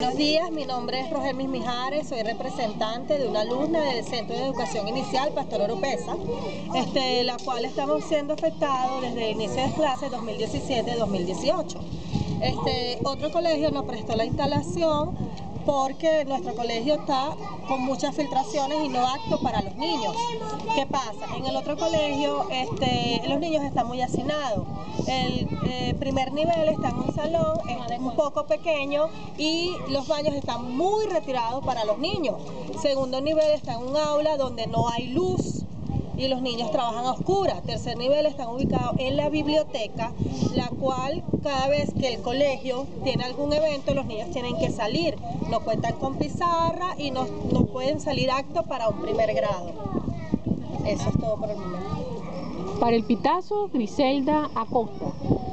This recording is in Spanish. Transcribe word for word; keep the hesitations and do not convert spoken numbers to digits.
Buenos días, mi nombre es Rogelmis Mijares, soy representante de una alumna del Centro de Educación Inicial Pastor Oropesa, este, la cual estamos siendo afectados desde el inicio de clases dos mil diecisiete dos mil dieciocho. Este, otro colegio nos prestó la instalación porque nuestro colegio está con muchas filtraciones y no apto para los niños. ¿Qué pasa? En el otro colegio este, los niños están muy hacinados. El eh, primer nivel está en un salón, es un poco pequeño y los baños están muy retirados para los niños. Segundo nivel está en un aula donde no hay luz y los niños trabajan a oscuras. Tercer nivel están ubicados en la biblioteca, la cual cada vez que el colegio tiene algún evento, los niños tienen que salir. No cuentan con pizarra y no, no pueden salir aptos para un primer grado. Eso es todo por el momento. Para El Pitazo, Griselda Acosta.